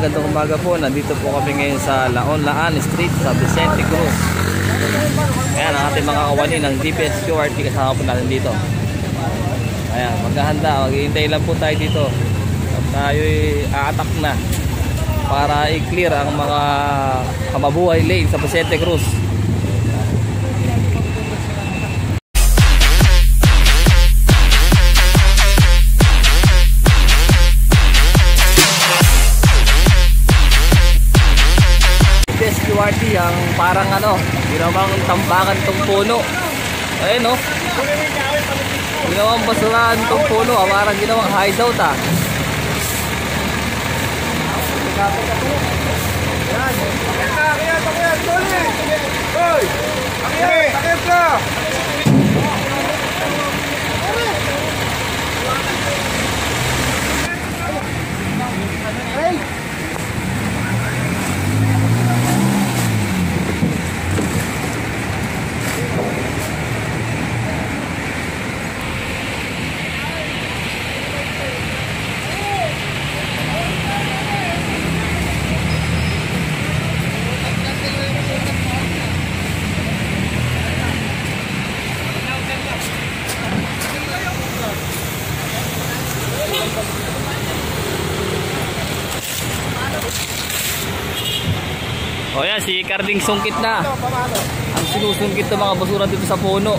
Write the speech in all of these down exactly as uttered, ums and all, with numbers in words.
magandang umaga po. Nandito po kami ngayon sa Laon-Laan Street sa Vicente Cruz. Ayan ang ating mga kawani ng D P S Q R T kasama po natin dito. Ayan, maghahanda, maghihintay lang po tayo dito. At tayo'y aatak na para i-clear ang mga Kamabuhay Lane sa Vicente Cruz. Q R T ang parang ano, ginawang tambakan tong puno. Ayun no. Ginawang basurahan tong puno, ah, parang ginawang hideout ah. Yan. Kaya kaya Tony. Hoy. Akit, akit ka. Hey. O yan, si Carding sungkit na. Ang sinusungkit ng mga basura dito sa puno.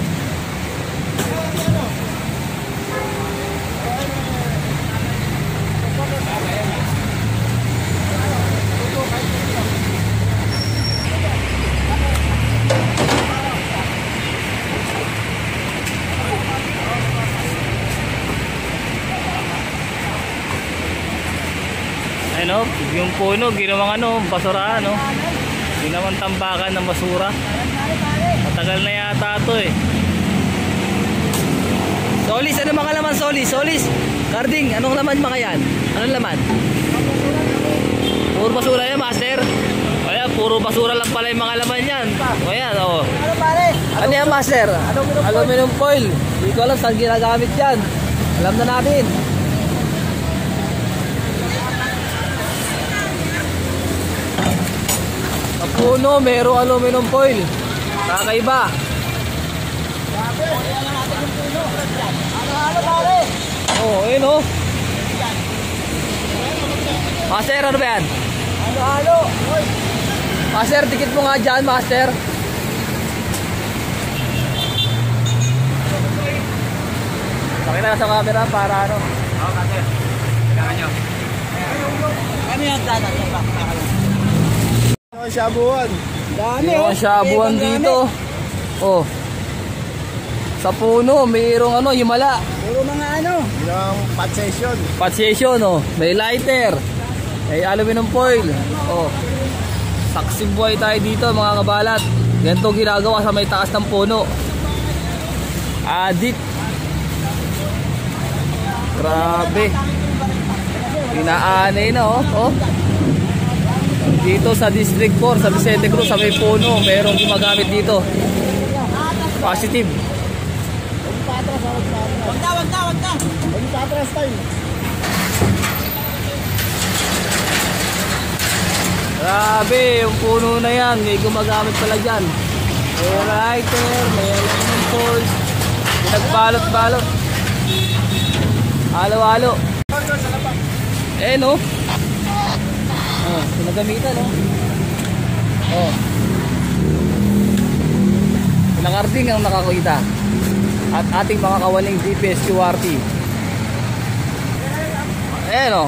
Ano, yung puno, ginawang ano, basura, no? Ginawang tambakan ng basura. Matagal na yata ito eh. Solis, ano mga laman Solis? Solis, Carding, anong laman mga yan? Anong laman? Puro basura yan, master. O yan, puro basura lang pala yung mga laman yan. O yan, o. Ano pare? Ano yan, master? Aluminum foil. Hindi ko alam saan ginagamit yan. Alam na natin. Puno, merong aluminum foil. Kakaiba. Halo-halo pare. Oh, ayun oh. Master, ano ba yan? Halo-halo. Master, tikit mo nga dyan, master. Pakita ka sa camera para ano. Oo, master. Kailangan nyo. Ano yan, dana? Shabuan. Dami oh. Shabuan dito. Oh. Sa puno, mayroong ano, himala. Puro mga ano, yung pot session. Pot session oh. May lighter. May aluminum foil. Oh. Saksing buhay tayo dito mga kabalat. Ganito ginagawa sa may taas ng puno. Adik. Grabe. Inaanay na oh. Oh. Dito sa District four, sa Vicente Cruz, sa may puno, merong gumagamit dito. Positive. Wag na, wag na, wag na. Wag na, atras tayo. Grabe, yung puno na yan, may gumagamit pala dyan. May lighter, may aluminum foil. Pinagbalot-balot. Halo-halo. Eh no? Oh, pinagamitan oh. Oh. Ilang Carding ang nakakita. At ating mga kawaling D P S Q R T. Ayan oh.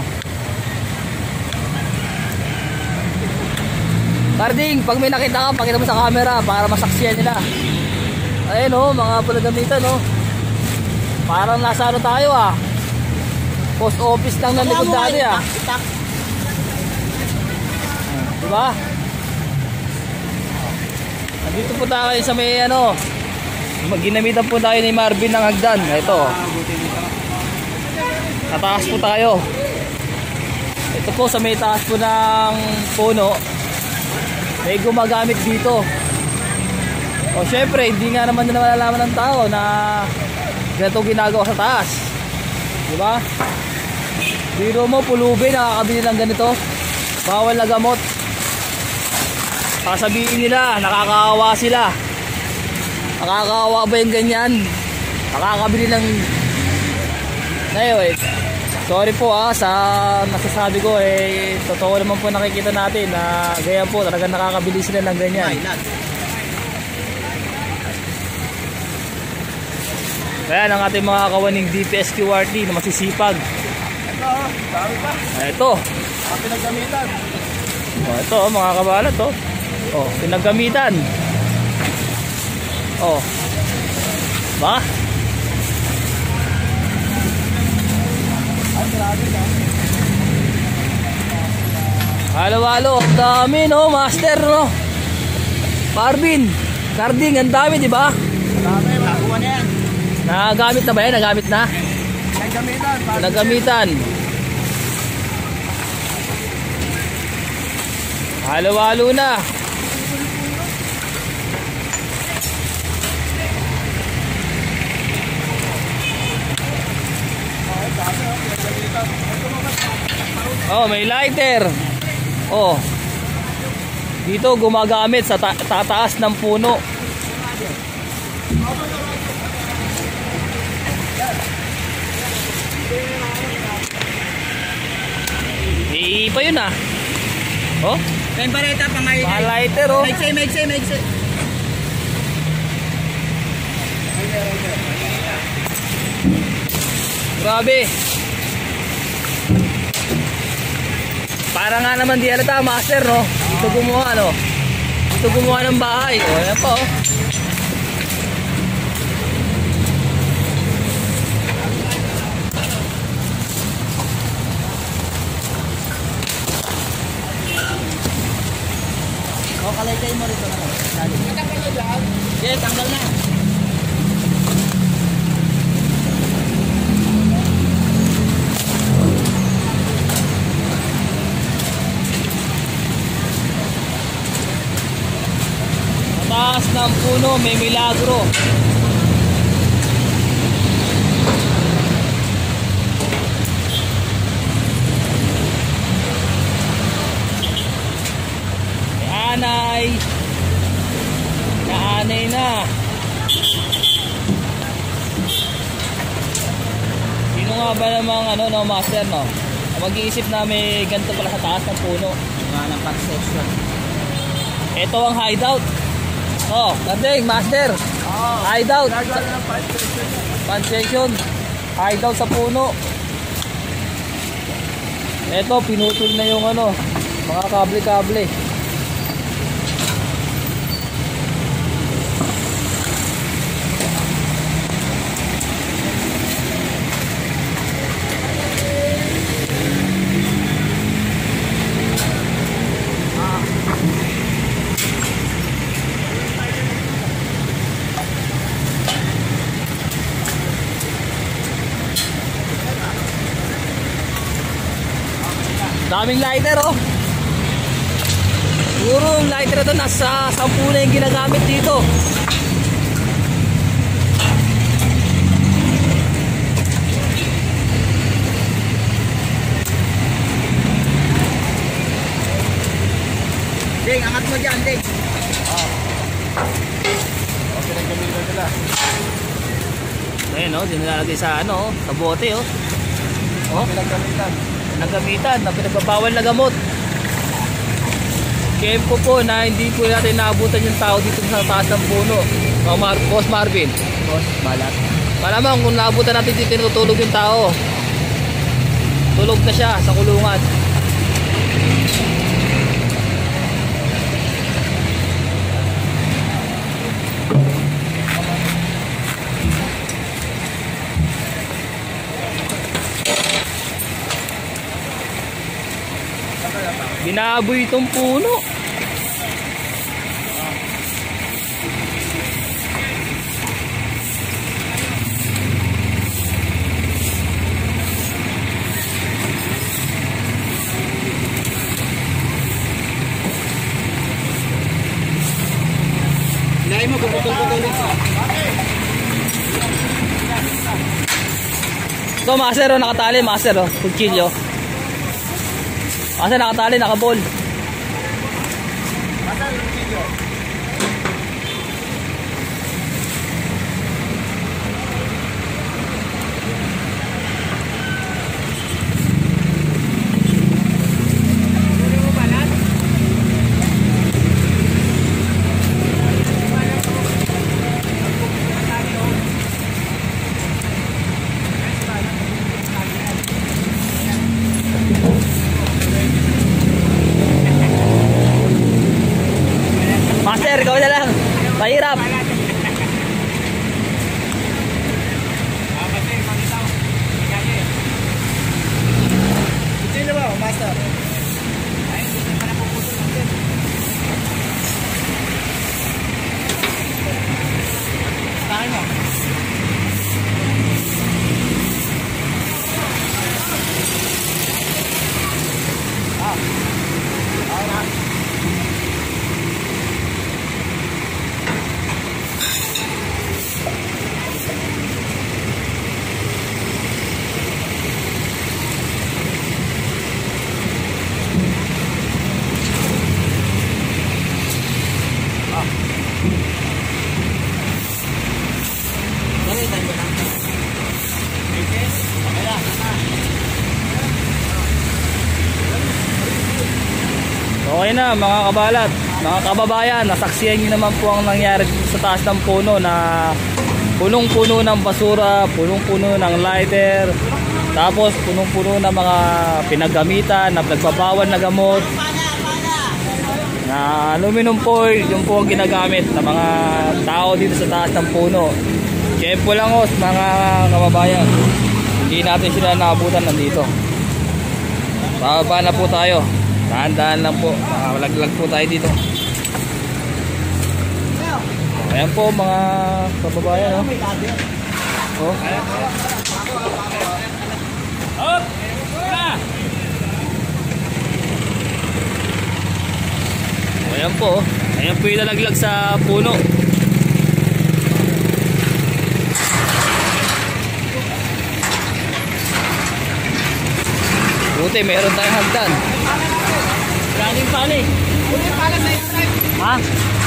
Carding, pag may nakita ka, pakita mo sa camera para masaksiyan nila. Ayan oh, mga pinagamitan oh. Parang nasa ano tayo ah. Post office lang ng likod dati ah. Diba? Nandito po tayo sa may ano, ginamitan po tayo ni Marvin ng hagdan. Ito. Tataas po tayo. Ito po sa may taas po ng puno. May gumagamit dito. O syempre, hindi nga naman na malalaman ng tao na ganito ginagawa sa taas. Diba? Biro mo, pulubi, nakakabili ng ganito. bawal na gamot. Sasabihin nila, nakakaawa sila. Nakakaawa ba yung ganyan? Nakakabili ng... Anyway, sorry po ah, sa nasasabi ko eh, totoo naman po nakikita natin na ganyan po, talagang nakakabili sila ng ganyan. Kaya ang ating mga kawaning D P S Q R T na masisipag. Ito, dami pa. Ito. Ang pinaggamitan. Oh, ito mga kabalat to. Oh, pinaggamitan. Oh. Ba? Ay, grabe ka. Halo-halo, ang dami no, master no. Marvin, Carding, ang dami di ba? Dami, nakuha na yan. Nagamit na ba yan? Nagamit na? Naggamitan. Nagamitan. Halo-halo na. Oh, may lighter. Oh. Dito gumagamit sa ta tataas ng puno. Iipa yun ah. Oh. Tempereta pa may Mga lighter oh. May say, may say, may say. Grabe. Para nga naman di alata master no. Ito gumawa no. Ito gumawa ng bahay. O yan pa oh. O, kalaykay mo rito na. Tanggal na dyan? Yes, tanggal na. Taas ng puno, may milagro. Naanay. Naanay na. Sino nga ba namang ano, no, master no? Mag-iisip na may ganito pala sa taas ng puno. Mga ng pag-section. Ito ang hideout. Oh, Carding, master. Oh, hideout. gagawin ng pag-section. Pan-section. Hideout sa puno. Ito, pinutol na yung ano, mga kable-kable. Daming lighter oh. Siguro yung lighter ito nasa sampu na yung ginagamit dito. Ding, angat mo dyan, Ding. Oh. Okay, nagkamitan sila. Ayun oh, dinilalagay sa ano, sa bote oh. Oh, Nagkamitan. nagamitan na pinagbabawal na gamot. Kempo po na hindi po natin naabutan yung tao dito sa taas ng puno. Oh, Mar Boss Marvin. Boss, balat. Malamang kung naabutan natin dito tinutulog yung tao. Tulog na siya sa kulungan. Binaboy itong puno. Hinahin mo, puputol-putol dito. Ito, master, oh, nakatali, master, oh, kutsilyo. Asa nakatali, nakabol. Master, ikaw na lang. Mahirap. Sino ba, Master? Tayo mo. Ah. Tayo na. Okay na mga kabalat, mga kababayan, nasaksihan nyo naman po ang nangyari sa taas ng puno na punong-puno ng basura, punong-puno ng lighter, tapos punong-puno ng mga pinagamitan na nagbabawal na gamot na aluminum foil, yung po ang ginagamit ng mga tao dito sa taas ng puno. Tempo lang os mga kababayan, hindi natin sila naabutan nandito. Bababa na po tayo. Dahan-dahan lang po, makalaglag po tayo dito. Ayan po mga kababayan, oh. Oh. Ayan po, ayan po yung nalaglag sa puno. Buti meron tayong hagdan. Galing pala eh. Uli pala sa iyo. Ha?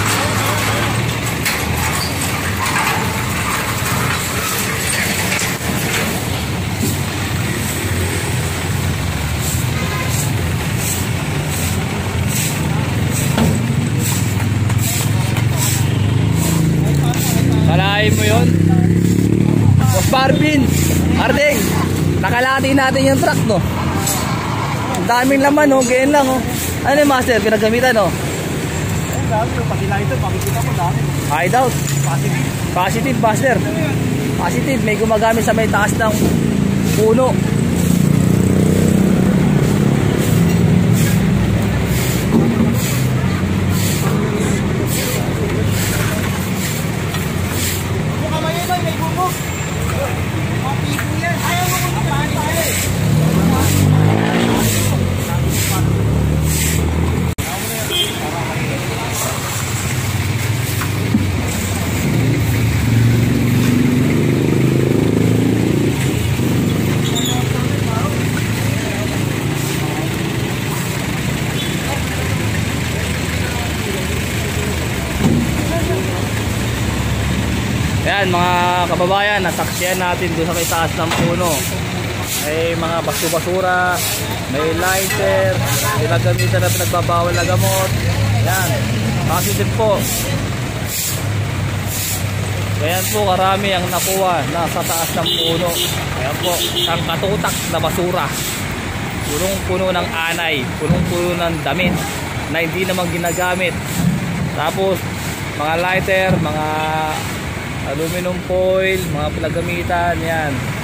Kalahin mo yun? Boss Barbin, Ardeng, nakalati natin yung truck, no? Ang daming laman, no? Ganyan lang, oh. Ano yung master? Pinagamitan, no? Ang dami, pati na ito, pakikita mo dami. Hideout. Positive. Positive, master. Positive, may gumagamit sa may taas ng puno. Ayan mga kababayan, nasaksihan natin doon sa may taas ng puno. May mga basu-basura, may lighter, pinagamitan na pinagbabawal na gamot. Ayan, positive po. Ayan po, karami ang nakuha nasa taas ng puno. Ayan po, ang katutak na basura. Punong-puno ng anay, punong-puno ng damit na hindi naman ginagamit. Tapos, mga lighter, mga aluminum foil, mga pinagamitan, yan.